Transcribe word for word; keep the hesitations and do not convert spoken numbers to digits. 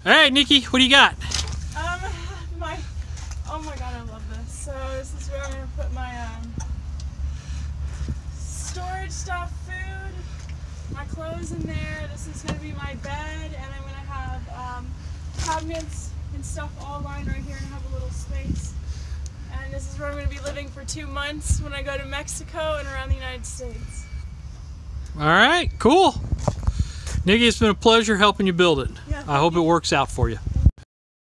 Hey, Nikki, what do you got? Um, my, oh my god, I love this. So this is where I'm going to put my um, storage stuff, food, my clothes in there. This is going to be my bed, and I'm going to have um, cabinets and stuff all lined right here and have a little space. And this is where I'm going to be living for two months when I go to Mexico and around the United States. All right, cool. Nikki, it's been a pleasure helping you build it. Yeah, I hope it works out for you.